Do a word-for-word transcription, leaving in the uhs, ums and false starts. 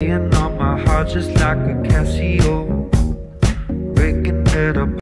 playing on my heart just like a Casio, breaking it up.